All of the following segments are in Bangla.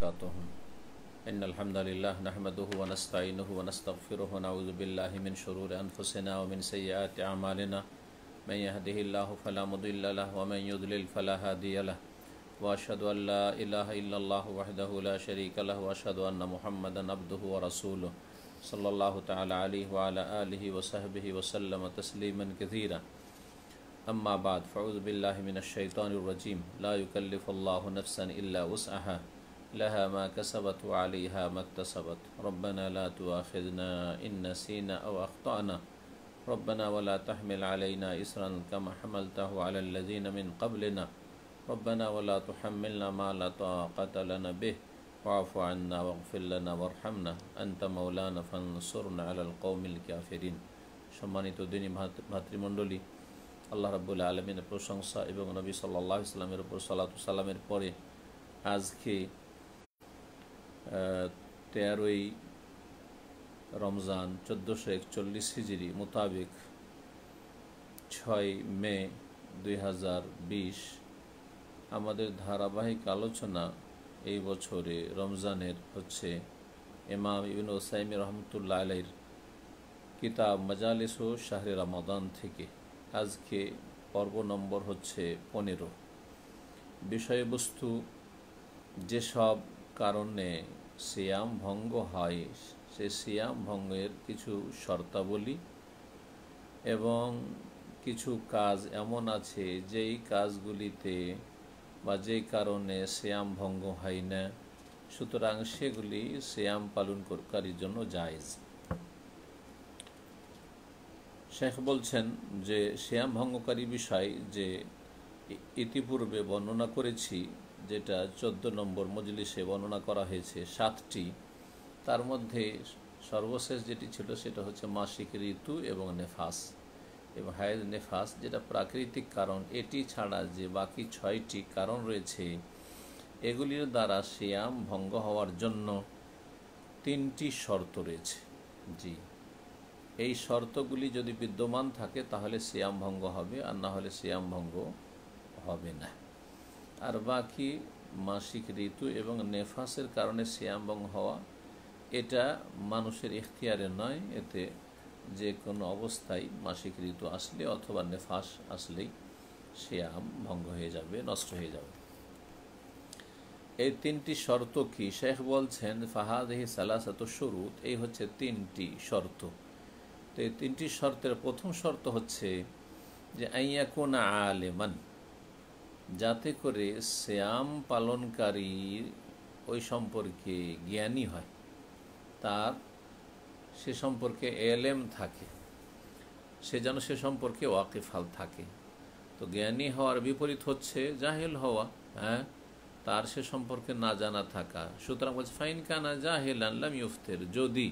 وبركاته إن الحمد لله نحمده ونستعينه ونستغفره ونعوذ بالله من شرور أنفسنا ومن سيئات أعمالنا من يهده الله فلا مضل له ومن يضلل فلا هادي له وأشهد أن لا إله إلا الله وحده لا شريك له وأشهد أن محمدا عبده ورسوله صلى الله تعالى عليه وعلى آله وصحبه وسلم تسليما كثيرا أما بعد فأعوذ بالله من الشيطان الرجيم لا يكلف الله نفسا إلا وسعها لها ما كسبت وعليها ما اكتسبت ربنا لا تؤاخذنا إن نسينا أو أخطأنا ربنا ولا تحمل علينا إصرا كما حملته على الذين من قبلنا ربنا ولا تحملنا ما لا طاقة لنا به واعف عنا واغفر لنا وارحمنا أنت مولانا فانصرنا على القوم الكافرين সম্মানিত দিনী ভাতৃমণ্ডলী, আল্লাহ রাব্বুল আলামিনের প্রশংসা এবং নবী সাল্লাল্লাহু আলাইহি ওয়াসাল্লামের উপর সালাতু সালামের পরে আজকে 13ই রমজান 1441 হিজরি মোতাবেক 6 মে 2020 আমাদের ধারাবাহিক আলোচনা এই বছরে রমজানের হচ্ছে ইমাম ইবনে উসাইমিন রহমতুল্লাহ আলাইহির কিতাব মাজালিস ও শাহরে রমাদান থেকে আজকে পর্ব নম্বর হচ্ছে 15। বিষয়বস্তু যেসব কারণে সিয়াম ভঙ্গ হয় সে সিয়াম ভঙ্গের কিছু শর্তাবলী এবং কিছু কাজ এমন আছে যেই কাজগুলিতে বা যেই কারণে সিয়াম ভঙ্গ হয় না, সুতরাং সেগুলি সিয়াম পালনকারীর জন্য জায়েজ। শেখ বলছেন যে সিয়াম ভঙ্গকারী বিষয় যে ইতিপূর্বে বর্ণনা করেছি, যেটা 14 নম্বর মজলিসে বর্ণনা করা হয়েছে 7টি, তার মধ্যে সর্বশেষ যেটি ছিল সেটা হচ্ছে মাসিক ঋতু এবং নেফাস এবং হায়েজ নেফাস, যেটা প্রাকৃতিক কারণ। এটি ছাড়া যে বাকি 6টি কারণ রয়েছে এগুলির দ্বারা সিয়াম ভঙ্গ হওয়ার জন্য 3টি শর্ত রয়েছে। জি, এই শর্তগুলি যদি বিদ্যমান থাকে তাহলে সিয়াম ভঙ্গ হবে, আর না হলে সিয়াম ভঙ্গ হবে না। আর বাকি মাসিক ঋতু এবং নেফাসের কারণে সিয়াম ভঙ্গ হওয়া এটা মানুষের ইখতিয়ারে নয়, এতে যে কোনো অবস্থায় মাসিক ঋতু আসলে অথবা নেফাস আসলেই সিয়াম ভঙ্গ হয়ে যাবে, নষ্ট হয়ে যাবে। এই 3টি শর্ত কি? শেখ বলছেন ফাহাদিহি সালাসাতু শুরুত, এই হচ্ছে 3টি শর্ত। তো এই 3টি শর্তের প্রথম শর্ত হচ্ছে যে আইয়াকুনা আলেমান, যাতে করে সিয়াম পালনকারী ওই সম্পর্কে জ্ঞানী হয়, তার সে সম্পর্কে এলেম থাকে, সে যেন সে সম্পর্কে ওয়াকিফাল থাকে। তো জ্ঞানী হওয়ার বিপরীত হচ্ছে জাহেল হওয়া, তার সে সম্পর্কে না জানা থাকা। সুতরাং বলছে ফাইন কানা জাহিলান লাম ইফতির, যদি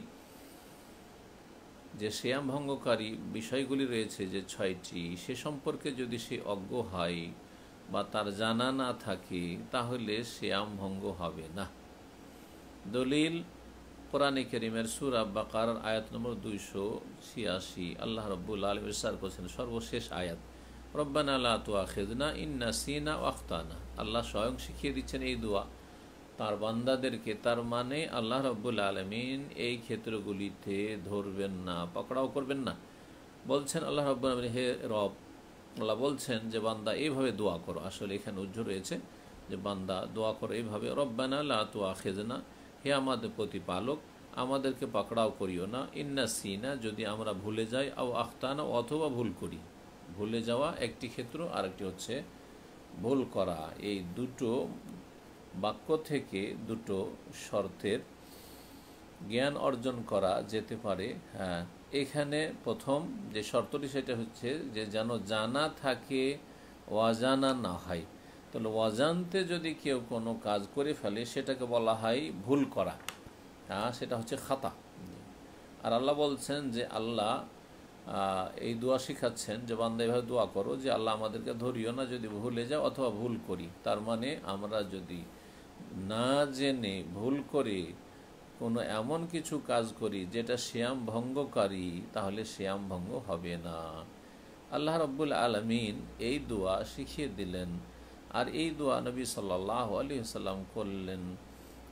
যে সিয়াম ভঙ্গকারী বিষয়গুলি রয়েছে যে 6টি, সে সম্পর্কে যদি সে অজ্ঞ হয় বা তার জানা না থাকে তাহলে সিয়াম ভঙ্গ হবে না। দলিল কোরআনে কারীমের সূরা বাকারার আয়াত নম্বর 286, আল্লাহ রাব্বুল আলামিন ইরশাদ করেছেন সর্বশেষ আয়াত, রব্বানা লা তুআখিযনা ইন নাসিনা ওয়া আখতানা। আল্লাহ স্বয়ং শিখিয়ে দিচ্ছেন এই দোয়া তার বান্দাদেরকে, তার মানে আল্লাহ রাব্বুল আলামিন এই ক্ষেত্রগুলিতে ধরবেন না, পকড়াও করবেন না। বলছেন আল্লাহ রাব্বুল আলামিন, হে রব, আল্লাহ বলছেন যে বান্দা এইভাবে দোয়া করো। আসলে এখানে উজ্জ্ব রয়েছে যে বান্দা দোয়া করো এইভাবে, রব্বানা লা তুআখিযনা, হে আমাদের প্রতিপালক, আমাদেরকে পাকড়াও করিও না, ইন্না সিনা, যদি আমরা ভুলে যাই, আও আখতানা, অথবা ভুল করি। ভুলে যাওয়া একটি ক্ষেত্র, আর একটি হচ্ছে ভুল করা। এই দুটো বাক্য থেকে দুটো শর্তের জ্ঞান অর্জন করা যেতে পারে। এখানে প্রথম যে শর্তটি সেটা হচ্ছে যে যেন জানা থাকে, অজানা না হয়। তাহলে অজান্তে যদি কেউ কোনো কাজ করে ফেলে সেটাকে বলা হয় ভুল করা, সেটা হচ্ছে খাতা। আর আল্লাহ বলছেন যে আল্লাহ এই দোয়া শিখাচ্ছেন যে বান্দা এভাবে দোয়া করো যে আল্লাহ আমাদেরকে ধরিও না যদি ভুলে যাও অথবা ভুল করি। তার মানে আমরা যদি না জেনে ভুল করে কোনো এমন কিছু কাজ করি যেটা সিয়াম ভঙ্গকারী, তাহলে সিয়াম ভঙ্গ হবে না। আল্লাহ রাব্বুল আলামিন এই দোয়া শিখিয়ে দিলেন, আর এই দোয়া নবী সাল্লাল্লাহু আলাইহি ওয়াসাল্লাম করলেন।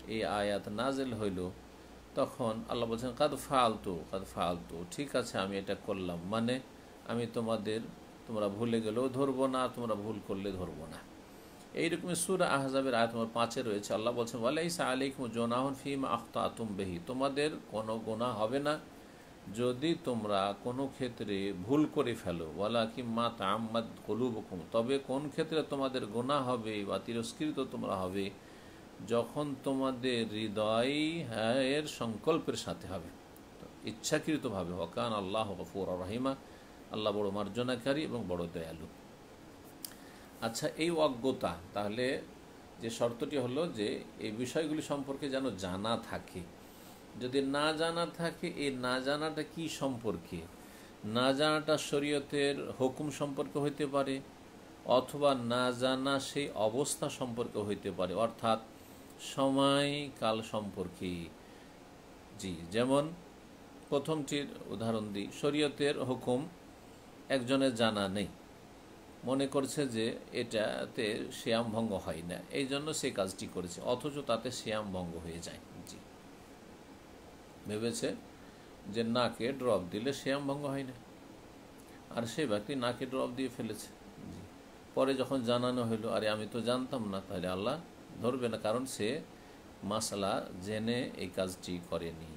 এই আয়াত নাজিল হইল, তখন আল্লাহ বলছেন কাদ ফালতু, ঠিক আছে আমি এটা করলাম, মানে আমি তোমরা ভুলে গেলেও ধরবো না, তোমরা ভুল করলে ধরবো না। এইরকমই সূরা আহজাবের আয়াত নম্বর 5 রয়েছে, আল্লাহ বলছেন ওয়ালাইসা আলাইকুম জুনাহুন ফিমা আখতাতুম বিহি, তোমাদের কোনো গুনাহ হবে না যদি তোমরা কোনো ক্ষেত্রে ভুল করে ফেলো, ওয়ালাকিন মা তাআম্মাদ কুলুবুকুম, তবে কোন ক্ষেত্রে তোমাদের গুনাহ হবে বা তিরস্কৃত তোমরা হবে, যখন তোমাদের হৃদয় এর সংকল্পের সাথে হবে, ইচ্ছাকৃতভাবে। ওয়াকান আল্লাহ গফুর রহিমা, আল্লাহ বড় মার্জনাকারী এবং বড় দয়ালু। আচ্ছা, এই অজ্ঞতা, তাহলে যে শর্তটি হলো যে এই বিষয়গুলি সম্পর্কে যেন জানা থাকে। যদি না জানা থাকে, এই না জানাটা কি সম্পর্কে? না জানাটা শরীয়তের হুকুম সম্পর্কে হইতে পারে, অথবা না জানা সেই অবস্থা সম্পর্কে হইতে পারে, অর্থাৎ সময় কাল সম্পর্কে। জি, যেমন প্রথমটির উদাহরণ দিই, শরীয়তের হুকুম একজনের জানা নেই, মনে করছে যে এটাতে সিয়াম ভঙ্গ হয় না, এই জন্য সে কাজটি করেছে, অথচ তাতে সিয়াম ভঙ্গ হয়ে যায়। জি, ভেবেছে যে নাকে ড্রপ দিলে সিয়াম ভঙ্গ হয় না, আর সেই ব্যক্তি নাকে ড্রপ দিয়ে ফেলেছে। জি, পরে যখন জানানো হইলো আরে আমি তো জানতাম না, তাহলে আল্লাহ ধরবে না, কারণ সে মাসলা জেনে এই কাজটি করেনি।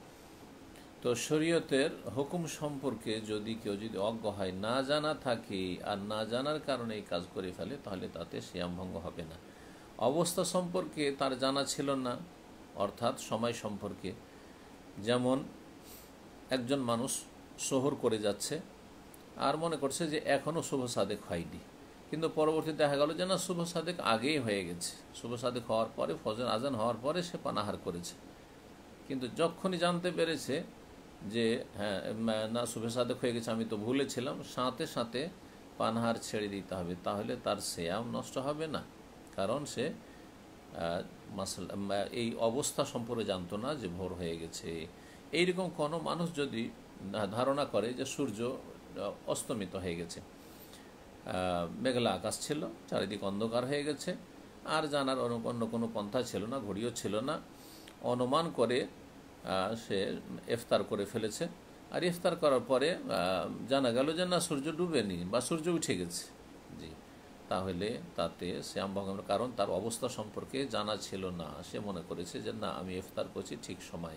তো শরীয়তের হুকুম সম্পর্কে যদি কেউ অজ্ঞ হয়, না জানা থাকে, আর না জানার কারণে এই কাজ করে ফেলে, তাহলে তাতে সিয়াম ভঙ্গ হবে না। অবস্থা সম্পর্কে তার জানা ছিল না, অর্থাৎ সময় সম্পর্কে। যেমন একজন মানুষ শহর করে যাচ্ছে আর মনে করছে যে এখনও শুভ সাদেক হয়নি, কিন্তু পরবর্তীতে দেখা গেল যে না, শুভ সাদেক আগেই হয়ে গেছে। শুভ সাদেক হওয়ার পরে, ফজর আজান হওয়ার পরে সে পানাহার করেছে, কিন্তু যখনই জানতে পেরেছে যে হ্যাঁ না, শুভ সাদেক হয়ে গেছে, আমি তো ভুলেছিলাম, সাথে সাথে পানাহার ছেড়ে দিতে হবে, তাহলে তার সিয়াম নষ্ট হবে না, কারণ সে এই অবস্থা সম্পর্কে জানতো না যে ভোর হয়ে গেছে। এইরকম কোনো মানুষ যদি ধারণা করে যে সূর্য অস্তমিত হয়ে গেছে, মেঘলা আকাশ ছিল, চারিদিক অন্ধকার হয়ে গেছে, আর জানার অন্য কোনো পন্থা ছিল না, ঘড়িও ছিল না, অনুমান করে সে ইফতার করে ফেলেছে, আর ইফতার করার পরে জানা গেল যে না, সূর্য ডুবেনি বা সূর্য উঠে গেছে। জি, তাহলে তাতে সিয়াম ভঙ্গ, কারণ তার অবস্থা সম্পর্কে জানা ছিল না, সে মনে করেছে যে না, আমি ইফতার করছি ঠিক সময়ে।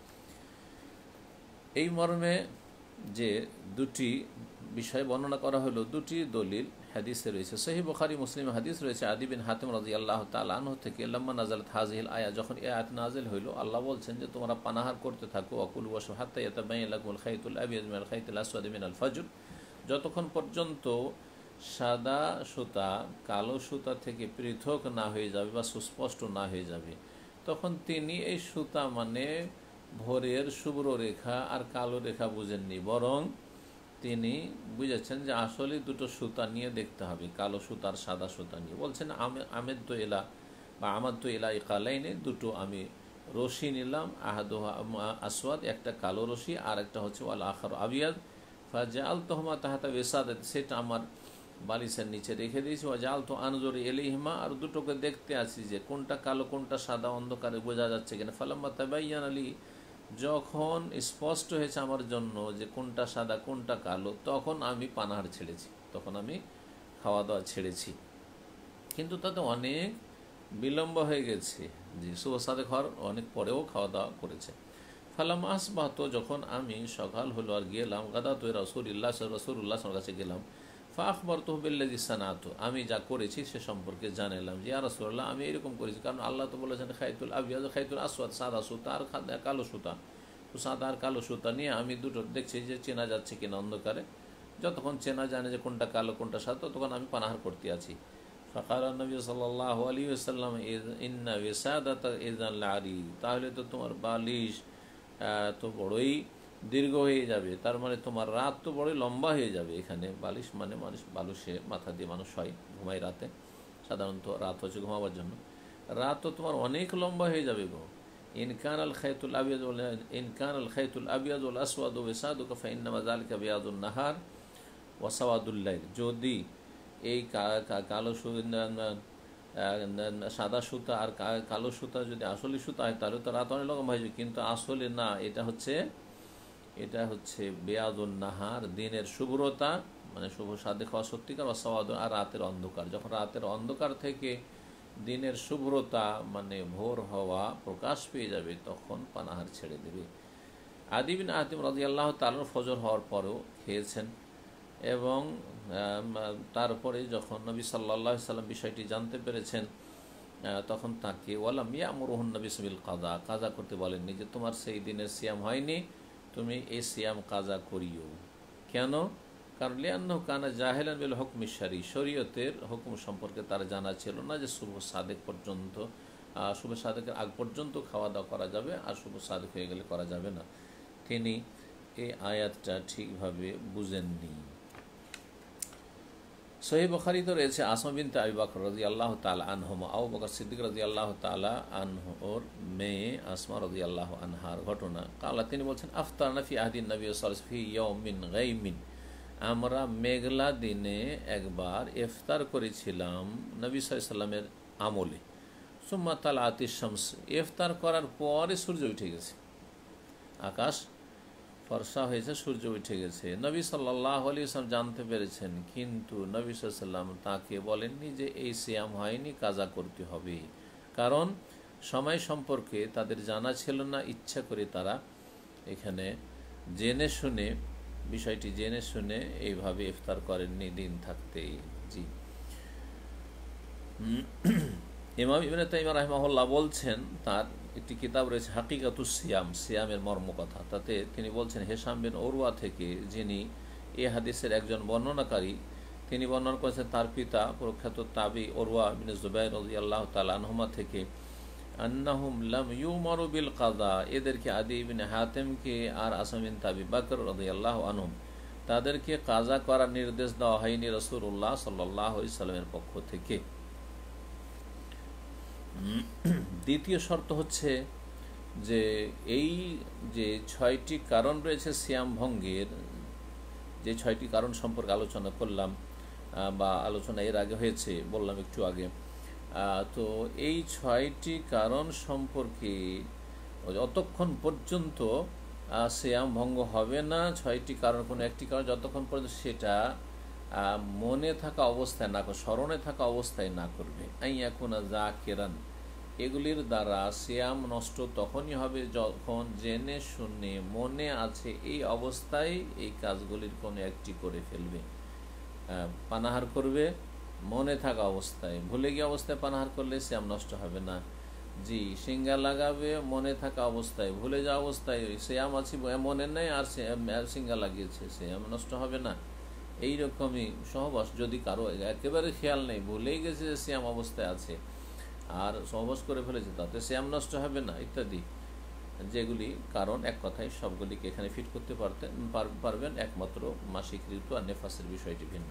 এই মর্মে যে দুটি বিষয় বর্ণনা করা হলো, দুটি দলিল হাদিসে রয়েছে, সহিহ বুখারী মুসলিম হাদিস রয়েছে আদি বিন হাতিম রাদিয়াল্লাহু তাআলা আনহু থেকে, লাম্মা নাযালাত হাযিহিল আয়া, যখন এই আয়াত নাযিল হইল, আল্লাহ বলছেন যে তোমরা পানাহার করতে থাকো, ওয়াকুলু ওয়াশরাবু হাত্তা ইয়াতাবায়ানা লাকুমুল খাইতুল আবিয়াযু মিনাল খাইতিল আসওয়াদি মিনাল ফজর, যতক্ষণ পর্যন্ত সাদা সুতা কালো সুতা থেকে পৃথক না হয়ে যাবে বা সুস্পষ্ট না হয়ে যাবে, তখন তিনি এই সুতা মানে ভোরের শুভ্র রেখা আর কালো রেখা বুঝেননি, বরং তিনি বুঝেছেন যে আসলে দুটো সুতা নিয়ে দেখতে হবে, কালো সুতা আর সাদা সুতা নিয়ে। বলছেন আমেদ তো এলা বা আমার তো এলা কালাইনে, দুটো আমি রশি নিলাম, আহাদুহা আসওয়াদ, একটা কালো রশি, আর একটা হচ্ছে ওয়াল আখার আবিয়াদ, ফাজাল তোহমা তাহাতা ওয়েসাদাত, সেটা আমার বালিশের নিচে রেখে দিয়েছি, ওয়াজাল তো আনজোর এলিহিমা, আর দুটোকে দেখতে আছি যে কোনটা কালো কোনটা সাদা, অন্ধকারে বোঝা যাচ্ছে কিনা। ফালাম্মা তাবায়্যানা লি, যখন স্পষ্ট হয়েছে আমার জন্য যে কোনটা সাদা কোনটা কালো, তখন আমি পানাহার ছেড়েছি, তখন আমি খাওয়া দাওয়া ছেড়েছি, কিন্তু তাতে অনেক বিলম্ব হয়ে গেছে। জি, শুভ সাদেক হওয়ার অনেক পরেও খাওয়া দাওয়া করেছে। ফালাম আসবাহ, যখন আমি সকাল হলো আর গেলাম, গাদা তো রসুল্লাহর কাছে গেলাম, ফা আখবর তহবিল্লাজি সানাত, আমি যা করেছি সে সম্পর্কে জানালাম যে ইয়া রাসূলুল্লাহ, আমি এরকম করেছি, কারণ আল্লাহ তো বলেছেন খাইতুল আবিয়াদ খাইতুল আসওয়াদ, সাদা সুতা আর কালো সুতা, তো সাদা আর কালো সুতা নিয়ে আমি দুটো দেখছি যে চেনা যাচ্ছে কিনা অন্ধকারে, যতক্ষণ চেনা জানে যে কোনটা কালো কোনটা সাদা, ততক্ষণ আমি পানাহার করতে আছি। ফাকাল নবী সাল্লাল্লাহু আলাইহি ওয়াসাল্লাম ইন্না ওয়াসাদাতা ইযান লারি, তাহলে তো তোমার বালিশ তো বড়ই দীর্ঘ হয়ে যাবে, তার মানে তোমার রাত তো বড়ই লম্বা হয়ে যাবে। এখানে বালিশ মানে মানুষ বালুসে মাথা দিয়ে মানুষ হয়, ঘুমায় রাতে, সাধারণত রাত হচ্ছে ঘুমাবার জন্য, রাত তো তোমার অনেক লম্বা হয়ে যাবে গো। ইনকান আল খাইতুল আবিয়াদ ওয়াল আসওয়াদ ওয়াসাদুকা ফাইন্নামা যালিকা বিয়াদুন নাহার ওয়া সাওয়াদুল লাইল, যদি এই কালো সাদা সুতা আর কালো সুতা যদি আসলে সুতা হয় তাহলে তো রাত অনেক লম্বা হয়ে যায়, কিন্তু আসলে না, এটা হচ্ছে বেয়াদুন নাহার, দিনের শুভ্রতা মানে শুভ সাদেক হওয়া সত্যিকার, অসওয়াদ আর রাতের অন্ধকার। যখন রাতের অন্ধকার থেকে দিনের শুভ্রতা মানে ভোর হওয়া প্রকাশ পেয়ে যাবে তখন পানাহার ছেড়ে দেবে। আদি বিন হাতিম রাদিয়াল্লাহু তাআলা ফজর হওয়ার পরেও খেয়েছেন এবং তারপরে যখন নবী সাল্লাল্লাহু আলাইহি সাল্লাম বিষয়টি জানতে পেরেছেন তখন তাকে ওয়ালাম ইয়ামুরুহুন নবী বিল কাজা করতে বলেননি, যে তোমার সেই দিনের সিয়াম হয়নি, তুমি এই সিয়াম কাজা করিও। কেন? কারণ লিআন্নাহু কানা জাহিলান বিল হুকমি শারঈ, শরীয়তের হুকুম সম্পর্কে তার জানা ছিল না যে শুভ সাদেক পর্যন্ত, শুভ সাদেকের আগ পর্যন্ত খাওয়া দাওয়া করা যাবে আর শুভ সাদেক হয়ে গেলে করা যাবে না। তিনি এই আয়াতটা ঠিকভাবে বুঝেননি। সহিহ বুখারীতে রয়েছে আসমা বিনতে আবি বকর রাদিয়াল্লাহু তাআলা আনহুমা, আবু বকর সিদ্দিক রাদিয়াল্লাহু তাআলা আনহুর মেয়ে আসমা রাদিয়াল্লাহু আনহার ঘটনা। কালা, তিনি বলছেন আফতারনা ফি আহদিন নবী সাল্লাল্লাহু আলাইহি ওয়াসাল্লাম ফি ইয়াউমিন গায়মিন, আমরা মেঘলা দিনে একবার ইফতার করেছিলাম নবী সাল্লাল্লাহু আলাইহি ওয়াসাল্লামের আমলে। সুম্মা তালাতিশ শামস, ইফতার করার পরে সূর্য উঠে গেছে, আকাশ ফর্সা হয়েছে, সূর্য উঠে গেছে। নবী সাল্লাল্লাহু আলাইহি ওয়াসাল্লাম জানতে পেরেছেন, কিন্তু নবী সাল্লাল্লাহু আলাইহি ওয়াসাল্লাম তাকে বলেননি যে এই সিয়াম হয়নি, কাজা করতে হবে। কারণ সময় সম্পর্কে তাদের জানা ছিল না, ইচ্ছা করে তারা এখানে জেনে শুনে বিষয়টি জেনে শুনে এইভাবে ইফতার করেননি দিন থাকতেই। জি, ইমাম ইবনে তাইমিয়া রাহিমাহুল্লাহ বলছেন, তার একটি কিতাব রয়েছে হাকিকাতুস সিয়াম, সিয়ামের মর্মকথা। তাতে তিনি বলছেন হিশাম বিন উরওয়া থেকে, যিনি এ হাদিসের একজন বর্ণনাকারী, তিনি বর্ণনা করেছেন তার পিতা প্রখ্যাত তাবি উরওয়া বিন জুবাইর রাদিয়াল্লাহু তাআলা আনহুমা থেকে, আন্নাহুম লাম ইউমারু বিল কাযা, এদেরকে আদি ইবনে হাতিমকে আর আসমা বিনতে আবি বকর রাদিয়াল্লাহু আনহুম তাদেরকে কাজা করার নির্দেশ দেওয়া হয়নি রাসূলুল্লাহ সাল্লাল্লাহু আলাইহি সাল্লামের পক্ষ থেকে। দ্বিতীয় শর্ত হচ্ছে যে এই যে 6টি কারণ রয়েছে সিয়াম ভঙ্গের, যে 6টি কারণ সম্পর্কে আলোচনা করলাম বা আলোচনা এর আগে হয়েছে, বললাম একটু আগে, তো এই 6টি কারণ সম্পর্কে যতক্ষণ পর্যন্ত সিয়াম ভঙ্গ হবে না, 6টি কারণ কোনো একটি কারণ যতক্ষণ পর্যন্ত সেটা মনে থাকা অবস্থায় না, স্মরণে থাকা অবস্থায় না করবে, আইয়াকুনা যাকিরান, এগুলির দ্বারা সিয়াম নষ্ট তখনই হবে যখন জেনে শুনে মনে আছে এই অবস্থায় এই কাজগুলির কোনো একটি করে ফেলবে। পানাহার করবে মনে থাকা অবস্থায়, ভুলে গিয়ে অবস্থায় পানাহার করলে সিয়াম নষ্ট হবে না। জি, সিঙ্গা লাগাবে মনে থাকা অবস্থায়, ভুলে যাওয়া অবস্থায় সিয়াম আছে মনে নেই আর সিঙ্গা লাগিয়েছে, সিয়াম নষ্ট হবে না। এইরকমই সহবাস যদি কারো একেবারে খেয়াল নেই, ভুলেই গেছে যে সিয়াম অবস্থায় আছে আর সহবাস করে ফেলেছে, তাতে সিয়াম নষ্ট হবে না ইত্যাদি, যেগুলি কারণ এক কথায় সবগুলিকে এখানে ফিট করতে পারবেন, একমাত্র মাসিক ঋতু আর নেফাসের বিষয়টি ভিন্ন।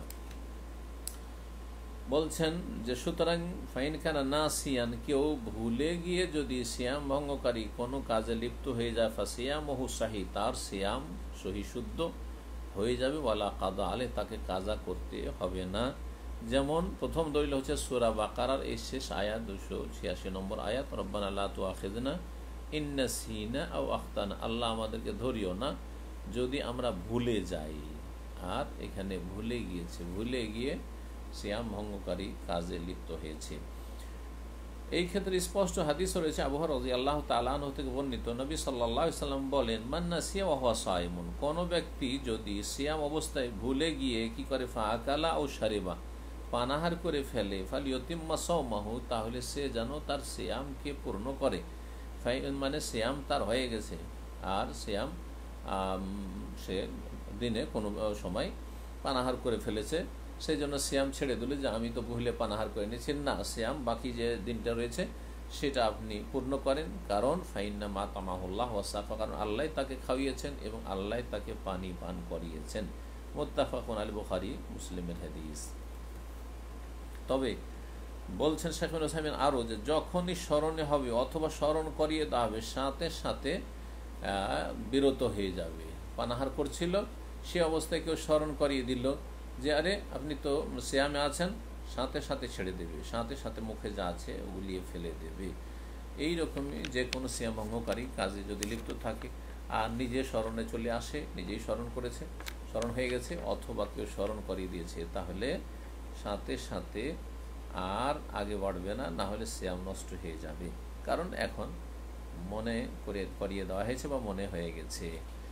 বলছেন যে সুতরাং ফাইন খানা না সিয়ান, কেউ ভুলে গিয়ে যদি সিয়াম ভঙ্গকারী কোনো কাজে লিপ্ত হয়ে যায়, ফাসিয়াম ওহু সাহি, তার সিয়াম সহি শুদ্ধ হয়ে যাবে, ওয়ালা কাদা আলে, তাকে কাজা করতে হবে না। যেমন প্রথম দলিল হচ্ছে সূরা বাকারার এই শেষ আয়াত 286 নম্বর আয়াত, রব্বানা লা তুআখিযনা ইন নাসিনা আও আখতানা, আল্লাহ আমাদেরকে ধরিও না যদি আমরা ভুলে যাই। আর এখানে ভুলে গিয়েছে, ভুলে গিয়ে সিয়াম ভঙ্গকারী কাজে লিপ্ত হয়েছে। এই ক্ষেত্রে স্পষ্ট হাদিস রয়েছে আবু হুরায়রা রাদিয়াল্লাহু তাআলা আনহু থেকে বর্ণিত, নবী সাল্লাল্লাহু আলাইহি সাল্লাম বলেন, মান নাসিয়া ওয়া হুয়া সাইমুন, কোন ব্যক্তি যদি সিয়াম অবস্থায় ভুলে গিয়ে কি করে, ফাআকালা ও শারিবা, পানাহার করে ফেলে, ফালিয়ুতিম্মা সাওমাহু, তাহলে সে যেন তার সিয়ামকে পূর্ণ করে। মানে সিয়াম তার হয়ে গেছে আর সিয়াম সে দিনে কোনো সময় পানাহার করে ফেলেছে, সেই জন্য সিয়াম ছেড়ে দিলে যে আমি তো ভুলে পানাহার করে নিয়েছি, না, সিয়াম বাকি যে দিনটা রয়েছে সেটা আপনি পূর্ণ করেন। কারণ ফাইন্না মা তামাহুল্লাহ ওয়াসাফা, কারণ আল্লাহ তাকে খাওয়িয়েছেন এবং আল্লাহ তাকে পানি পান করিয়েছেন। মুত্তাফাকুন আলাইহি, বুখারী মুসলিমের হাদিস। তবে বলছেন শেখ উসাইমিন আরও, যে যখনই স্মরণে হবে অথবা স্মরণ করিয়ে দেওয়া হবে সাথে সাথে বিরত হয়ে যাবে। পানাহার করছিল, সে অবস্থায় কেউ স্মরণ করিয়ে দিল যে আরে আপনি তো সিয়ামে আছেন, সাথে সাথে ছেড়ে দেবে, সাথে সাথে মুখে যা আছে গুলিয়ে ফেলে দেবে। এই রকমই যে কোনো সিয়াম ভঙ্গকারী কাজে যদি লিপ্ত থাকে আর নিজে স্মরণে চলে আসে, নিজেই স্মরণ করেছে, স্মরণ হয়ে গেছে, অথবা কেউ স্মরণ করিয়ে দিয়েছে, তাহলে সাথে সাথে আর আগে বাড়বে না, না হলে সিয়াম নষ্ট হয়ে যাবে। কারণ এখন মনে করিয়ে দেওয়া হয়েছে বা মনে হয়ে গেছে।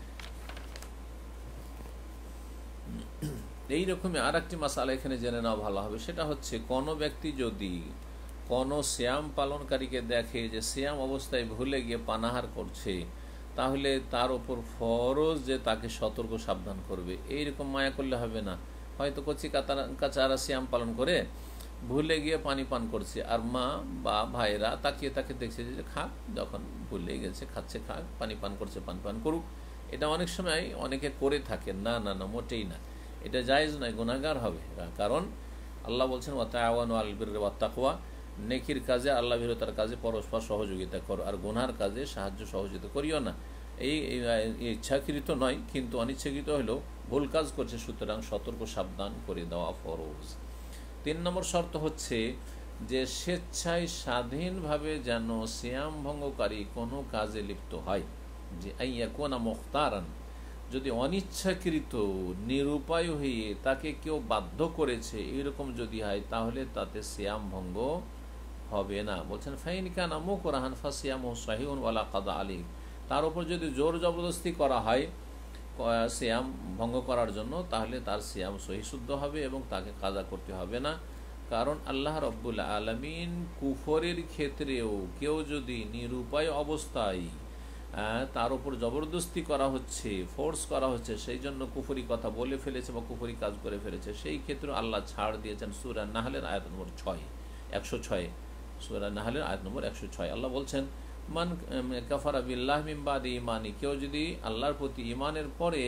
এইরকমই আর একটি মাসালা এখানে জেনে নেওয়া ভালো হবে, সেটা হচ্ছে কোনো ব্যক্তি যদি কোনো সিয়াম পালনকারীকে দেখে যে সিয়াম অবস্থায় ভুলে গিয়ে পানাহার করছে, তাহলে তার ওপর ফরজ যে তাকে সতর্ক সাবধান করবে। এইরকম মায়া করলে হবে না। হয়তো কচি কাচারা সিয়াম পালন করে ভুলে গিয়ে পানি পান করছে, আর মা বা ভাইরা তাকিয়ে তাকে দেখছে যে খাক, যখন ভুলে গেছে খাচ্ছে, খাক, পানি পান করছে পানি পান করুক। এটা অনেক সময় অনেকে করে থাকেন। না না না, মোটেই না, এটা জায়েজ নয়, গুনাহগার হবে। কারণ আল্লাহ বলছেন ওয়াতাআওয়ানু আলাল বিররি ওয়াত তাকওয়া, নেকির কাজে আল্লাহ ভীরতার কাজে পরস্পর সহযোগিতা করো, আর গুনার কাজে সাহায্য সহযোগিতা করিও না। এই ইচ্ছাকৃত নয়, কিন্তু অনিচ্ছাকৃত হলেও ভুল কাজ করছে, সুতরাং সতর্ক সাবধান করে দেওয়া ফরজ। 3 নম্বর শর্ত হচ্ছে যে স্বেচ্ছায় স্বাধীনভাবে যেন সিয়াম ভঙ্গকারী কোনো কাজে লিপ্ত হয়। যে আইয়াকুনা মুখতারান, যদি অনিচ্ছাকৃত নিরুপায় হয়ে তাকে কেউ বাধ্য করেছে এরকম যদি হয়, তাহলে তাতে সিয়াম ভঙ্গ হবে না। বলছেন ফাইন কানা মুকরাহান ফাসিয়ামুহু সাহিহুন ওয়ালা কাদা আলাইহি, তার উপর যদি জোর জবরদস্তি করা হয় সিয়াম ভঙ্গ করার জন্য, তাহলে তার সিয়াম সহিশুদ্ধ হবে এবং তাকে কাজা করতে হবে না। কারণ আল্লাহ রব্বুল আলামিন কুফরের ক্ষেত্রেও কেউ যদি নিরুপায় অবস্থায় তার উপর জবরদস্তি করা হচ্ছে, ফোর্স করা হচ্ছে, সেই জন্য কুফরি কথা বলে ফেলেছে বা কুফরি কাজ করে ফেলেছে, সেই ক্ষেত্রে আল্লাহ ছাড় দিয়েছেন। সূরা নাহলের আয়াত নম্বর 106, সূরা নাহলের আয়াত নম্বর 106 আল্লাহ বলছেন মান কাফারা বিল্লাহ মিন বাদি ঈমানি, কেউ যদি আল্লাহর প্রতি ঈমানের পরে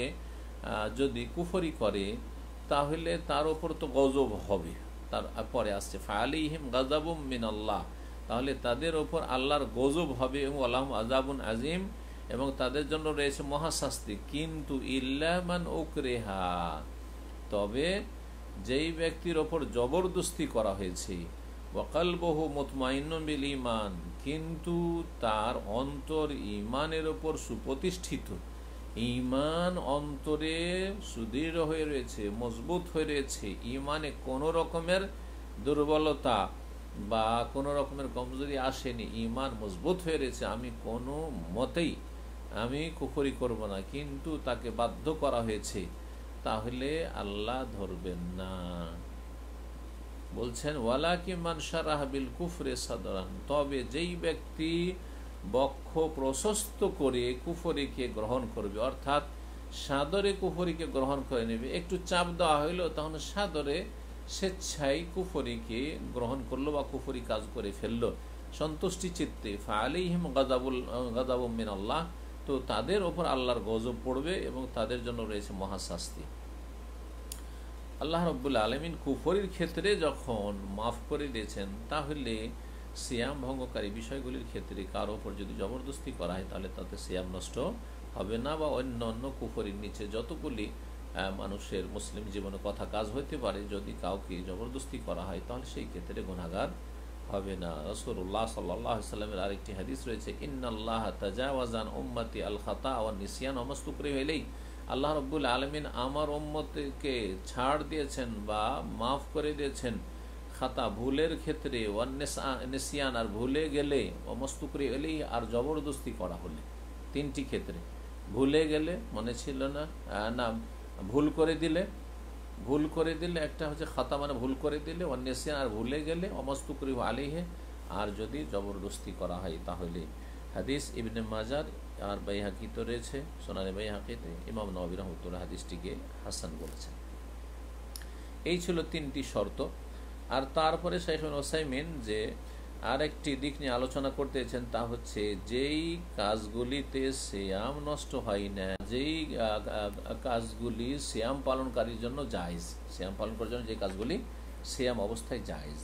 যদি কুফরি করে, তাহলে তার উপর তো গজব হবে। তার পরে আসছে ফাআলাইহিম গাযাবুম মিনাল্লাহ, তাহলে তাদের ওপর আল্লাহর গজব হবে এবং ওয়ালাহুম আযাবুন আযীম, এবং তাদের জন্য রয়েছে মহাশাস্তি। কিন্তু ইল্লা মান উকরিহা, তবে যেই ব্যক্তির ওপর জবরদস্তি করা হয়েছে, ওয়া কলবুহু মুতমাইন্নুন বিল ঈমান, কিন্তু তার অন্তর ঈমানের ওপর সুপ্রতিষ্ঠিত, ঈমান অন্তরে সুদৃঢ় হয়ে রয়েছে, মজবুত হয়ে রয়েছে, ঈমানে কোনো রকমের দুর্বলতা বা কোনো রকমের কমজোরি আসেনি, ঈমান মজবুত হয়ে রয়েছে, আমি কোনো মতেই আমি কুফরি করব না, কিন্তু তাকে বাধ্য করা হয়েছে, তাহলে আল্লাহ ধরবেন না। বলছেন ওয়ালাকিন মান শারাহ বিল কুফরি সাদরান, তবে যেই ব্যক্তি বক্ষ প্রশস্ত করে কুফরিকে গ্রহণ করবে, অর্থাৎ সাদরে কুফরিকে গ্রহণ করে নেবে, একটু চাপ দেওয়া হইলো তখন সাদরে স্বেচ্ছায় কুফরিকে গ্রহণ করলো বা কুফরি কাজ করে ফেললো সন্তুষ্টি চিত্তে, ফাআলাইহিম গাযাবুম মিনাল্লাহ, তো তাদের ওপর আল্লাহর গজব পড়বে এবং তাদের জন্য রয়েছে মহাশাস্তি। আল্লাহ রব্বুল আলামিন কুফরির ক্ষেত্রে যখন মাফ করে দিয়েছেন, তাহলে সিয়াম ভঙ্গকারী বিষয়গুলির ক্ষেত্রে কার ওপর যদি জবরদস্তি করা হয়, তাহলে তাতে সিয়াম নষ্ট হবে না। বা অন্য অন্য কুফরির নিচে যতগুলি মানুষের মুসলিম জীবনে কথা কাজ হইতে পারে, যদি কাউকে জবরদস্তি করা হয়, তাহলে সেই ক্ষেত্রে গুনাহগার হবে না। রাসূলুল্লাহ সাল্লাল্লাহু আলাইহি ওয়াসাল্লামের আরেকটি হাদিস রয়েছে, ইন্নাল্লাহা তাজাওয়াজা আন উম্মতি আল খাতা ওয়ান নিসিয়ান ওয়া মাসতুকরিহু ইলাইহি, আল্লাহ রাব্বুল আলামিন আমার উম্মতকে ছাড় দিয়েছেন বা মাফ করে দিয়েছেন খাতা ভুলের ক্ষেত্রে, ওয়ান নিসিয়ান আর ভুলে গেলে, ওয়া মাসতুকরিহু ইলাইহি আর জবরদস্তি করা হলে। 3টি ক্ষেত্রে, ভুলে গেলে মনে ছিল না, না ভুল করে দিলে একটা হচ্ছে খাতা মানে ভুল করে দিলে, অন্যসিয়ান আর ভুলে গেলে, অমস্তুকরিহু আলাইহি আর যদি জবরদস্তি করা হয় তাহলে। হাদিস ইবনে মাজার আর বাইহাকিতে রয়েছে, সুনানে বাইহাকিতে ইমাম নববী রাহমাতুল্লাহ হাদিসটিকে হাসান বলেছেন। এই ছিল 3টি শর্ত। আর তারপরে শাইখ ইবনে উসাইমিন যে আরেকটি দিক নিয়ে আলোচনা করতেছেন, তা হচ্ছে যেই কাজগুলিতে সিয়াম নষ্ট হয় না, যেই কাজগুলি সিয়াম পালনকারীর জন্য জায়েজ, সিয়াম পালন করার জন্য যে কাজগুলি সিয়াম অবস্থায় জায়েজ।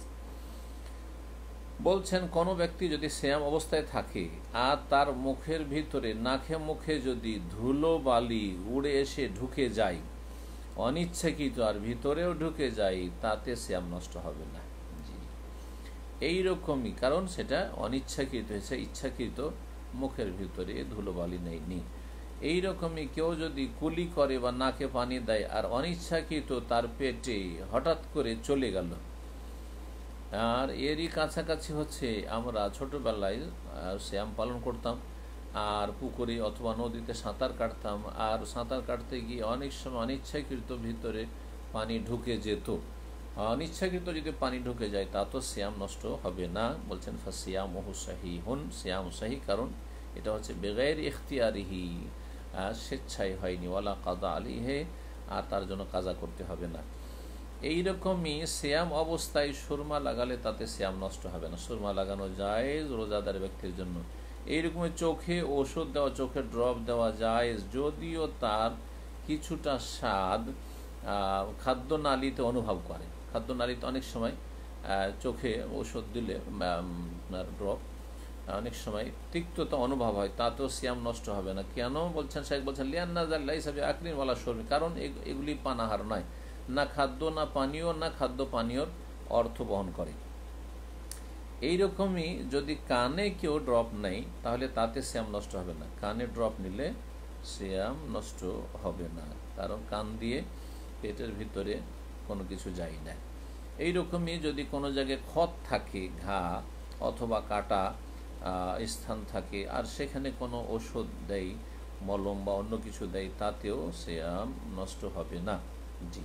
বলছেন কোনো ব্যক্তি যদি সিয়াম অবস্থায় থাকে আর তার মুখের ভিতরে নাকে মুখে যদি ধুলো বালি উড়ে এসে ঢুকে যায়, অনিচ্ছাকৃত আর ভিতরেও ঢুকে যায় তাতে সিয়াম নষ্ট হবে না। জি, এইরকমই, কারণ সেটা অনিচ্ছাকৃত হয়েছে, ইচ্ছাকৃত মুখের ভিতরে ধুলোবালি নেয়নি। এইরকমই কেউ যদি কুলি করে বা নাকে পানি দেয় আর অনিচ্ছাকৃত তার পেটে হঠাৎ করে চলে গেল, আর এরই কাছাকাছি হচ্ছে আমরা ছোটবেলায় সিয়াম পালন করতাম আর পুকুরে অথবা নদীতে সাঁতার কাটতাম, আর সাঁতার কাটতে গিয়ে অনেক সময় অনিচ্ছাকৃত ভিতরে পানি ঢুকে যেত। অনিচ্ছাকৃত যদি পানি ঢুকে যায় তা তো সিয়াম নষ্ট হবে না। বলছেন ফাসিয়ামুহু সাহিহুন, সিয়াম সাহি, কারণ এটা হচ্ছে বেগাইর ইখতিয়ারিহি, স্বেচ্ছায় হয়নি, ওয়ালা কাদা আলিহে, আর তার জন্য কাজা করতে হবে না। এইরকমই সিয়াম অবস্থায় সুরমা লাগালে তাতে সিয়াম নষ্ট হবে না। সুরমা লাগানো যায় রোজাদার ব্যক্তির জন্য। এইরকমই চোখে ওষুধ দেওয়া, চোখে ড্রপ দেওয়া যায়, যদিও তার কিছুটা স্বাদ খাদ্যনালীতে অনুভব করে। খাদ্যনালীতে অনেক সময় চোখে ওষুধ দিলে ড্রপ অনেক সময় তিক্ততা অনুভব হয়, তাতেও সিয়াম নষ্ট হবে না। কেন বলছেন শেখ? বলছেন লিয়ান্নাজাল্লাহ হিসাবে আকলিন ওয়ালা শরবি, কারণ এগুলি পানাহার নয়, না খাদ্য না পানীয়, না খাদ্য পানীয়র অর্থ বহন করে। এইরকমই যদি কানে কেউ ড্রপ নেয় তাহলে তাতে সিয়াম নষ্ট হবে না। কানে ড্রপ নিলে সিয়াম নষ্ট হবে না, কারণ কান দিয়ে পেটের ভিতরে কোনো কিছু যায় না। এইরকমই যদি কোনো জায়গায় ক্ষত থাকে, ঘা অথবা কাটা স্থান থাকে, আর সেখানে কোনো ওষুধ দেয়, মলম বা অন্য কিছু দেয়, তাতেও সিয়াম নষ্ট হবে না। জি,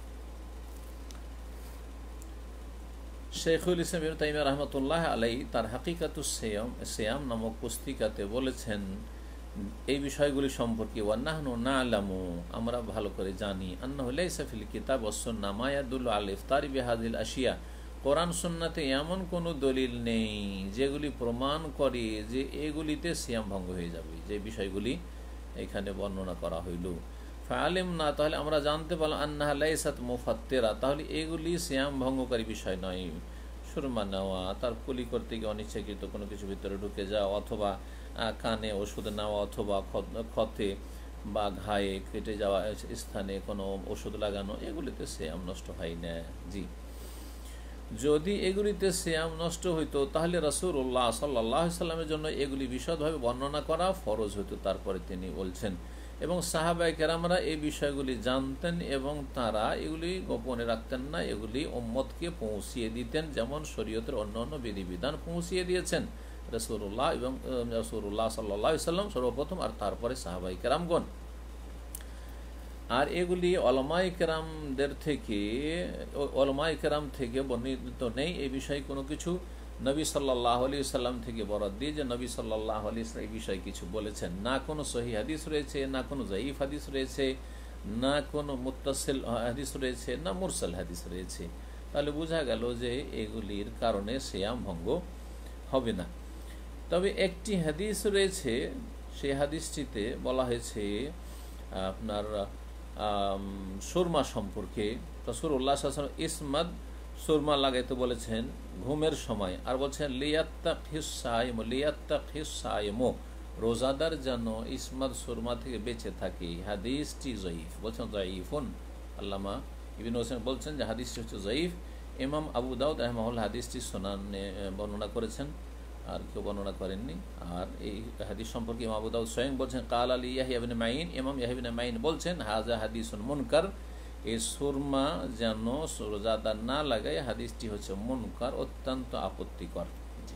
শেখুল ইসলাম ইবনে তাইমিয়া রহমতুল্লাহ আলাই তার হাকিকাতুস সিয়াম নামক পুস্তিকাতে বলেছেন এই বিষয়গুলি সম্পর্কে, ওয়ান্নাহনু না'লামু, আমরা ভালো করে জানি, আন্নাহু লাইসা ফিল কিতাব ওয়াস সুন্নাহ মা ইয়াদুল্লু আলা ইফতারি বিহাযিল আশিয়া, কোরআন সুন্নাতে এমন কোনো দলিল নেই যেগুলি প্রমাণ করে যে এগুলিতে সিয়াম ভঙ্গ হয়ে যাবে, যে বিষয়গুলি এখানে বর্ণনা করা হইল। ফাআলিম না, তাহলে আমরা জানতে পারলাম, আন্নাহা লাইসাত মুফাত্তিরা, তাহলে এগুলি সিয়াম ভঙ্গকারী বিষয় নয়। সুরমা নেওয়া, তার কুলি করতে গিয়ে অনিচ্ছাকৃত কোনো কিছু ভিতরে ঢুকে যাওয়া, অথবা কানে ওষুধ নেওয়া, অথবা ক্ষতে বা ঘায়ে কেটে যাওয়া স্থানে কোনো ওষুধ লাগানো, এগুলিতে সিয়াম নষ্ট হয় না। জি, যদি এগুলিতে সিয়াম নষ্ট হইতো তাহলে রাসূলুল্লাহ সাল্লাল্লাহু আলাইহি সাল্লামের জন্য এগুলি বিশদভাবে বর্ণনা করা ফরজ হইতো। তারপরে তিনি বলছেন, এবং সাহাবায়ে কেরামরা এই বিষয়গুলি জানতেন এবং তারা এগুলি গোপনে রাখতেন না, এগুলি উম্মতকে পৌঁছিয়ে দিতেন, যেমন শরীয়তের অন্যান্য বিধিবিধান পৌঁছিয়ে দিয়েছেন রাসূলুল্লাহ এবং রাসূলুল্লাহ সাল্লাল্লাহু আলাইহি সাল্লাম সর্বপ্রথম, আর তারপরে সাহাবায়ে কেরামগণ। আর এগুলি ওলামায়ে কেরাম থেকে বর্ণিত নেই এই বিষয়ে কোনো কিছু। নবী সাল্লাল্লাহু আলাইহি সাল্লাম থেকে বরাত দিয়ে যে নবী সাল্লাল্লাহু আলাইহি সাল্লাম এই বিষয়ে কিছু বলেছেন, না কোনো সহিহ হাদিস রয়েছে, না কোনো যায়িফ হাদিস রয়েছে, না কোনো মুত্তাসিল হাদিস রয়েছে, না মুরসাল হাদিস রয়েছে। তাহলে বোঝা গেল যে এগুলির কারণে সিয়াম ভঙ্গ হবে না। তবে একটি হাদিস রয়েছে, সেই হাদিসটিতে বলা হয়েছে আপনার সুরমা সম্পর্কে। রাসূলুল্লাহ সাল্লাল্লাহু আলাইহি ওয়াসাল্লাম ইসমাদ সুরমা লাগাইতে বলেছেন ঘুমের সময়, আর বলছেন লিয়াত্তাকিস সাইমু, রোজাদার যেন ইসমাদ সুরমা থেকে বেঁচে থাকে। হাদিসটি জয়ীফ, বলছেন জয়ীফুন। আল্লামা ইবনে হোসেন বলছেন যে হাদিসটি হচ্ছে জয়ীফ। ইমাম আবু দাউদ রাহিমাহুল্লাহ হাদিসটি সুনানে বর্ণনা করেছেন, আর কেউ বর্ণনা করেননি। আর এই হাদিস সম্পর্কে ইমাম আবু দাউদ স্বয়ং বলছেন, কাল আলী ইয়াহইয়া ইবনে মাইন, ইমাম ইয়াহইয়া ইবনে মাইন বলছেন, হাযা হাদিসুন মুনকার, এই সুরমা যেন রোজাদার না লাগায়, হাদিসটি হচ্ছে মুনকার, অত্যন্ত আপত্তিকর।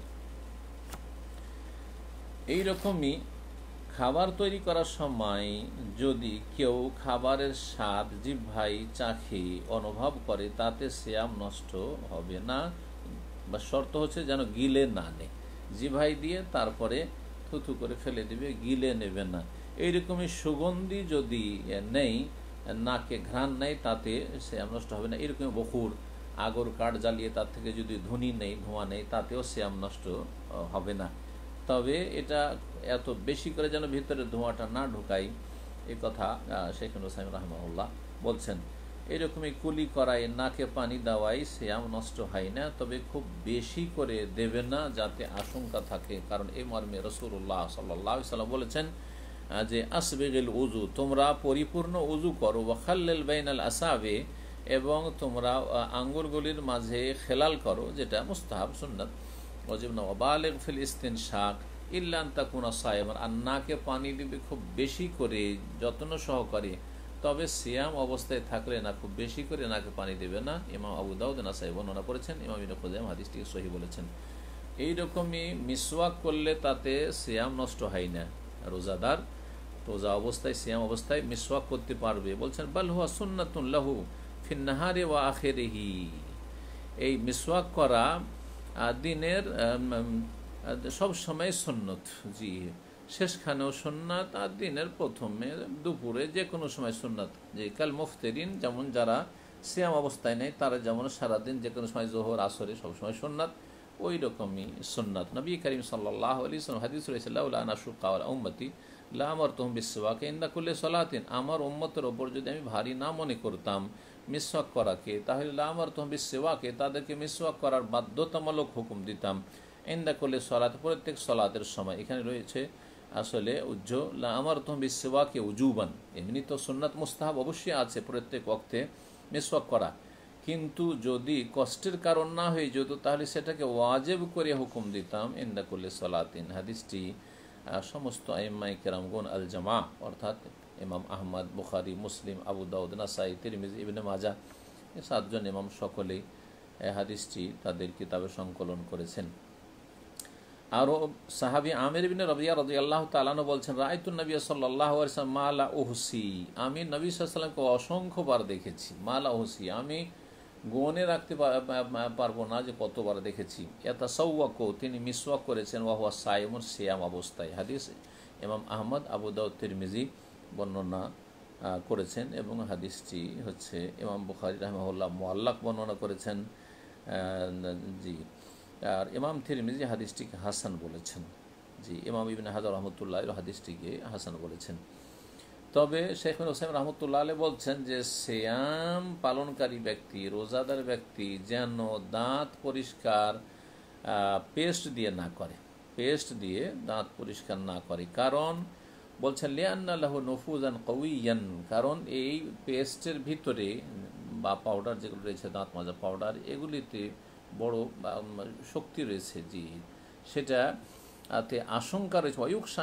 এইরকমই খাবার তৈরি করার সময় যদি কেউ খাবারের স্বাদ জিহ্বাই চাখে অনুভব করে তাতে সিয়াম নষ্ট হবে না, বা শর্ত হচ্ছে যেন গিলে না নেয়, জিহ্বাই দিয়ে তারপরে থুথু করে ফেলে দিবে, গিলে নেবে না। এইরকমই সুগন্ধি যদি নেই, নাকে ঘ্রাণ নেই, তাতে সিয়াম নষ্ট হবে না। এরকম বকুর, আগর কাঠ জ্বালিয়ে তার থেকে যদি ধোঁয়া নেই, তাতেও সিয়াম নষ্ট হবে না। তবে এটা এত বেশি করে যেন ভিতরে ধোঁয়াটা না ঢুকায়, এ কথা শেখ হুসাইন রাহমাহুল্লাহ বলছেন। এরকমই কুলি করায়, নাকে পানি দেওয়াই সিয়াম নষ্ট হয় না, তবে খুব বেশি করে দেবে না যাতে আশঙ্কা থাকে, কারণ এই মর্মে রাসূলুল্লাহ সাল্লাল্লাহু আলাইহি ওয়াসাল্লাম বলেছেন, যে আসবিগিল উজু, তোমরা পরিপূর্ণ উজু করো, ওয়াখাল্লিল বাইনাল আসাবে, এবং তোমরা আঙ্গুলগুলির মাঝে খেলাল করো, যেটা মুস্তাহাব সুন্নাত, ওয়াজিব না। ওয়াবালিগ ফিল ইস্তিনশাক ইল্লা আন তাকুনা সায়িমান, আর নাকে পানি দিবে খুব বেশি করে, যত্ন সহকারে, তবে সিয়াম অবস্থায় থাকলে না, খুব বেশি করে নাকে পানি দেবে না। ইমাম আবু দাউদ নাসাই বর্ণনা করেছেন, ইমাম ইবনে খুজাইমা হাদিসটিকে সহিহ বলেছেন। এইরকমই মিসওয়াক করলে তাতে সিয়াম নষ্ট হয় না। রোজাদার রোজা অবস্থায়, সিয়াম অবস্থায় মিসওয়াক করতে পারবে। বলছেন বাল হুয়া সুন্নাতুন লাহু ফিন নাহারি ওয়া আখিরিহি, এই মিসওয়াক করা দিনের সব সময় সুন্নত, জি, শেষখানেও সুন্নাত, আর দিনের প্রথমে, দুপুরে, যে কোনো সময় সুন্নাত। যে কাল মুফতিরিন, যেমন যারা সিয়াম অবস্থায় নেই, তারা যেমন সারাদিন যে কোনো সময় জোহর আসরে সবসময় সুন্নাত, ওই রকমই সুন্নাত। নবী করিম সাল্লাল্লাহু আলাইহি ওয়াসাল্লাম হাদিস রয়েছে, লাউলা আন আশুক্কা আলা উম্মতি লা আমারতুহুম বিসওয়াক ইনদা কুল্লি সালাতিন, আমার উম্মতের ওপর যদি আমি ভারী না মনে করতাম মিসওয়াক করাকে, তাহলে লা আমারতুহুম বিসওয়াকে, তাদেরকে মিসওয়াক করার বাধ্যতামূলক হুকুম দিতাম, ইনদা কুল্লি সালাত, প্রত্যেক সালাতের সময়। এখানে রয়েছে আসলে লা আমারতুহুম বিসওয়াকে উজুবান, এমনি তো সুন্নাত মুস্তাহাব অবশ্যই আছে প্রত্যেক ওয়াক্তে মিসওয়াক করা, কিন্তু যদি কষ্টের কারণ না হয়ে যেত তাহলে সেটাকে ওয়াজিব করে হুকুম দিতাম, ইনদা কুল্লি সালাতিন। হাদিসটি সমস্ত আইম্মায়ে কেরামগণ আল জামা, অর্থাৎ ইমাম আহমদ, বুখারী, মুসলিম, আবু দাউদ, নাসাই, তিরমিজি, ইবনে মাজাহ, এই 7 জন ইমাম সকলেই হাদিসটি তাদের কিতাবে সংকলন করেছেন। আরও সাহাবী আমির ইবনে রাবিয়া রাদিয়াল্লাহু তাআলা আনহু বলছেন, রাআইতুন নবী সাল্লাল্লাহু আলাইহি ওয়াসাল্লাম মা লা উহসি, আমি নবী সাল্লাল্লাহু আলাইহি ওয়াসাল্লামকে অসংখ্যবার দেখেছি। মা লা উহসি, আমি গনে রাখতে পারবো না যে কতবার দেখেছি। ইয়াতাসাওয়াকু, তিনি মিসওয়াক করেছেন, ওয়া হুয়া সাইমুন, সিয়াম অবস্থায়। হাদিস ইমাম আহমদ, আবু দাউদ, তিরমিজি বর্ণনা করেছেন, এবং হাদিসটি হচ্ছে ইমাম বুখারী রাহিমাহুল্লাহ মুআল্লাক বর্ণনা করেছেন, জি। আর ইমাম তিরমিজি হাদিসটিকে হাসান বলেছেন, জি। ইমাম ইবনে হাজার রহমতুল্লাহ হাদিসটিকে হাসান বলেছেন। তবে শেখ হুসাইন রহমতুল্লাহ আলাইহি বলছেন যে সিয়াম পালনকারী ব্যক্তি, রোজাদার ব্যক্তি যেন দাঁত পরিষ্কার পেস্ট দিয়ে না করে, পেস্ট দিয়ে দাঁত পরিষ্কার না করে। কারণ বলছেন লিআন্না লাহু নুফুজান কাউইয়ান, কারণ এই পেস্টের ভিতরে বা পাউডার যেগুলো রয়েছে, দাঁত মাজা পাউডার, এগুলিতে বড় শক্তি রয়েছে, জি। সেটা আশঙ্কা রয়েছে,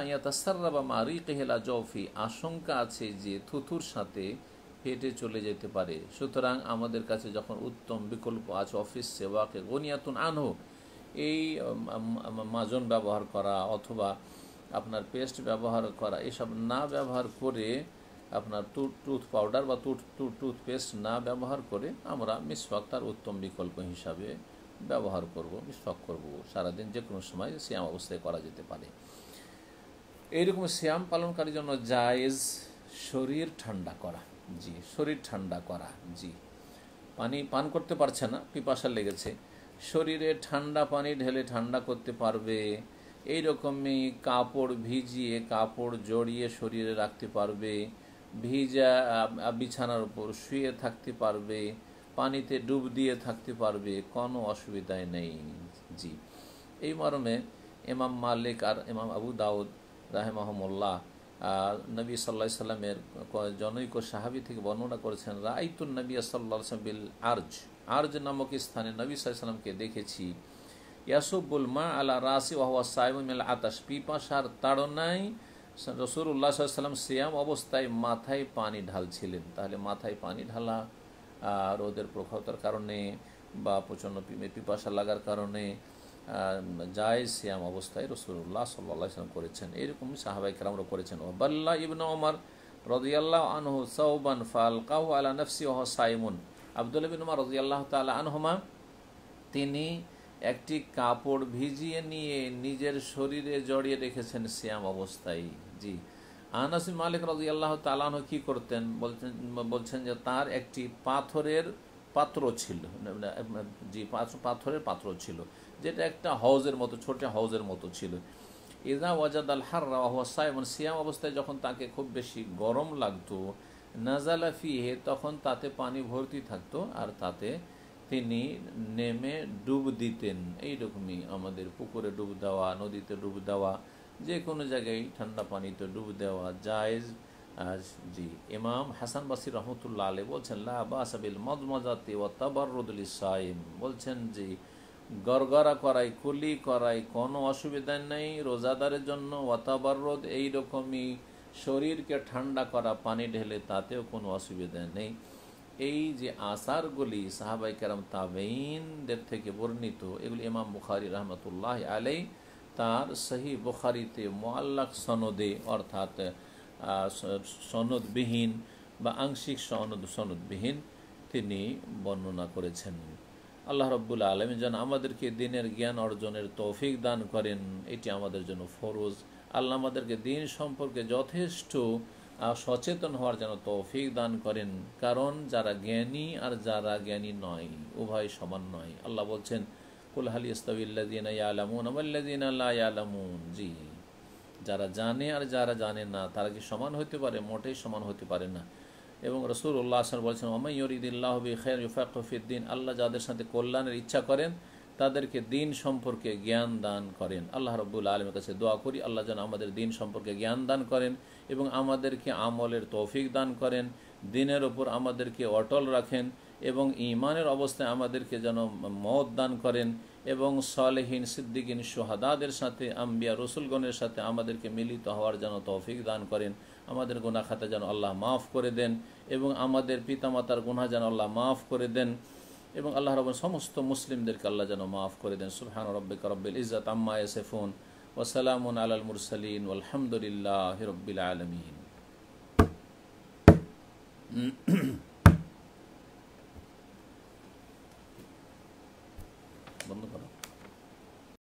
আশঙ্কা আছে যে থুথুর সাথে পেটে চলে যেতে পারে। সুতরাং আমাদের কাছে যখন উত্তম বিকল্প আছে, অফিস সেবাকে গনিয়াতুন আনহু, এই মাজন ব্যবহার করা অথবা আপনার পেস্ট ব্যবহার করা, এসব না ব্যবহার করে, আপনার টুথ পাউডার বা টুথপেস্ট না ব্যবহার করে আমরা মিসওয়াক তার উত্তম বিকল্প হিসাবে ব্যবহার করব, মিসওয়াক করব। সারাদিন যে কোনো সময় সিয়াম অবস্থায় করা যেতে পারে। এইরকম সিয়াম পালনকারীর জন্য জায়েজ শরীর ঠান্ডা করা, জি, শরীর ঠান্ডা করা, জি। পানি পান করতে পারছে না, পিপাসা লেগেছে, শরীরে ঠান্ডা পানি ঢেলে ঠান্ডা করতে পারবে। এইরকমই কাপড় ভিজিয়ে, কাপড় জড়িয়ে শরীরে রাখতে পারবে, ভিজা বিছানার উপর শুয়ে থাকতে পারবে, পানিতে ডুব দিয়ে থাকতে পারবে, কোনো অসুবিধাই নেই, জি। এই মর্মে ইমাম মালিক আর ইমাম আবু দাউদ রাহিমাহুমুল্লাহ নবী সাল্লাল্লাহু আলাইহি সাল্লামের জনৈক সাহাবী থেকে বর্ণনা করেছেন, রাআইতুন নবী সাল্লাল্লাহু আলাইহি ওয়াসাল্লাম বিল আরজ নামক স্থানে নবী সাল্লাল্লাহু আলাইহি সাল্লামকে দেখেছি, ইয়াসুবুল মা আলা রাসি ওয়া হুয়া সাইমুন মিনাল আতাশ, পিপাসার তাড়নায় রাসূলুল্লাহ সাল্লাল্লাহু আলাইহি ওয়াসাল্লাম সিয়াম অবস্থায় মাথায় পানি ঢালছিলেন। তাহলে মাথায় পানি ঢালা রোদের প্রখরতার কারণে বা প্রচণ্ড পিপাসা লাগার কারণে জায়েজ সিয়াম অবস্থায় রাসূলুল্লাহ সাল্লাল্লাহু আলাইহি ওয়াসাল্লাম করেছেন। এইরকম সাহাবায়ে কেরামরা করেছেন। ওয়াবাল্লা ইবনে ওমর রাদিয়াল্লাহু আনহু সাওবান ফালকাহু আলা নাফসি ওয়া হুয়া সাইমুন, আব্দুল্লাহ ইবনে ওমর রাদিয়াল্লাহু তাআলা আনহুমা তিনি একটি কাপড় ভিজিয়ে নিয়ে নিজের শরীরে জড়িয়ে রেখেছেন সিয়াম অবস্থায়, জি। আনাস বিন মালিক রাদিয়াল্লাহু তাআলা আনহু কি করতেন, বলছেন যে তার একটি পাথরের পাত্র ছিল, জি, পাথরের পাত্র ছিল, যেটা একটা হাউজের মতো, ছোট হাউজের মতো ছিল। ইযা ওয়াজাদাল হাররা ওয়া হুয়া সাইমুন, সিয়াম অবস্থায় যখন তাকে খুব বেশি গরম লাগতো, নাজালা ফিহি, তখন তাতে পানি ভর্তি থাকতো, আর তাতে তিনি নেমে ডুব দিতেন। এইরকমই আমাদের পুকুরে ডুব দেওয়া, নদীতে ডুব দেওয়া, যে কোনো জায়গায় ঠান্ডা পানিতে ডুব দেওয়া জায়েজ। জি, ইমাম হাসান বাসরি রহমতুল্লাহ আলাইহি বলছেন লা বাসা বিল মাদমাদাতি ওয়া তাবাররুদ লিসাইম, বলছেন যে গড়গড়া করাই কুলি করাই কোনো অসুবিধা নেই রোজাদারের জন্য, ওয়া তাবাররুদ এইরকমই শরীরকে ঠান্ডা করা পানি ঢেলে তাতেও কোনো অসুবিধা নেই। এই যে আসারগুলি সাহাবাই কেরাম তাবেঈনদের থেকে বর্ণিত, এগুলি ইমাম বুখারী রহমতুল্লাহ আলাইহি তার সহি বুখারীতে মুআল্লাক সনদে, অর্থাৎ সনদবিহীন বা আংশিক সনদবিহীন তিনি বর্ণনা করেছেন। আল্লাহ রাব্বুল আলামিন যেন আমাদেরকে দিনের জ্ঞান অর্জনের তৌফিক দান করেন, এটি আমাদের জন্য ফরজ। আল্লাহ আমাদেরকে দিন সম্পর্কে যথেষ্ট সচেতন হওয়ার যেন তৌফিক দান করেন, কারণ যারা জ্ঞানী আর যারা জ্ঞানী নয় উভয় সমান নয়। আল্লাহ বলছেন কুল হাল ইস্তাবিল্লাযীনা ইয়ালামুন ওয়াল্লাযীনা লা ইয়ালামুন, জি, যারা জানে আর যারা জানে না তারা কি সমান হতে পারে? মোটেই সমান হতে পারে না। এবং রাসূলুল্লাহ সাল্লাল্লাহু আলাইহি ওয়াসাল্লাম বলেছেন ওয়া মান ইউরিদিল্লাহু বিখাইরিন ইউফাক্কিহু ফিদ্দীন, আল্লাহ যাদের সাথে কল্যাণের ইচ্ছা করেন তাদেরকে দিন সম্পর্কে জ্ঞান দান করেন। আল্লাহ রাব্বুল আলামিনের কাছে দোয়া করি আল্লাহ যেন আমাদের দিন সম্পর্কে জ্ঞান দান করেন এবং আমাদেরকে আমলের তৌফিক দান করেন, দিনের ওপর আমাদেরকে অটল রাখেন এবং ঈমানের অবস্থায় আমাদেরকে যেন মওত দান করেন এবং সালেহিন সিদ্দিকিন শুহাদাদের সাথে আম্বিয়া রসুলগণের সাথে আমাদেরকে মিলিত হওয়ার যেন তৌফিক দান করেন। আমাদের গুনাহ খাতা যেন আল্লাহ মাফ করে দেন এবং আমাদের পিতামাতার গুনাহ যেন আল্লাহ মাফ করে দেন এবং আল্লাহ রাব্বুল সমস্ত মুসলিমদেরকে আল্লাহ যেন মাফ করে দেন। সুবহান রাব্বিকা রাব্বিল ইজ্জাতি আম্মা ইয়াসিফুন ওয়া সালামুন আলাল মুরসালিন ওয়ালহামদুলিল্লাহি রাব্বিল আলামিন।